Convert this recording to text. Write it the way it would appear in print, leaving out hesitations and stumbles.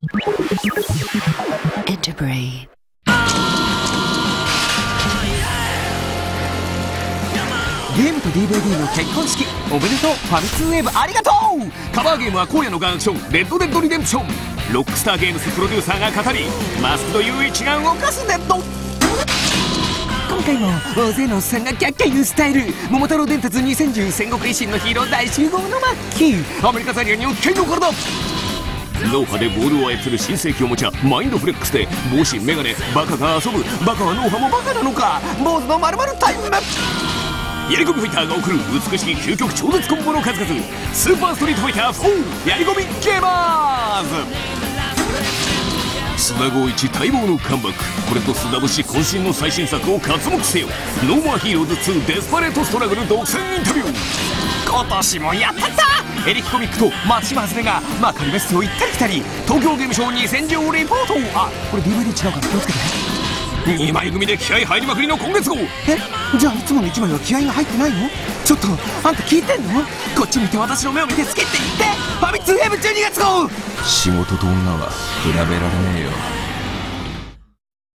Interbrain。 ゲームと DVD の結婚式おめでとう。ファミ通ウェーブありがとう。カバーゲームは荒野のガンアクションレッドデッドリデンプション。ロックスターゲームスプロデューサーが語り、マスクド雄一が動かすデッド。今回も大勢のおっさんがキャッキャ言うスタイル。桃太郎電鉄2010戦国維新のヒーロー大集合の末期。アメリカザリアにおっきいの体。脳波でボールを操る新世紀おもちゃマインドフレックスで帽子メガネバカが遊ぶ。バカは脳波もバカなのか。坊主の〇〇タイム。やり込みファイターが送る美しき究極超絶コンボの数々。スーパーストリートファイター4やり込みゲーマーズ。須田剛一待望のカムバック。これと須田節渾身の最新作を刮目せよ。ノーマーヒーローズ2デスパレートストラグル独占インタビュー。今年もやったったエレキコミックと松島ズネがマカリメッセを行ったり来たり。東京ゲームショウ2010リポート。あ、これ DVD 違うから気をつけて。2枚組で気合入りまくりの今月号。じゃあいつもの1枚は気合が入ってないの？ちょっとあんた聞いてんの？こっち見て私の目を見て好きって言って。ファミ通ウェブ12月号。 仕事と女は比べられねえよ。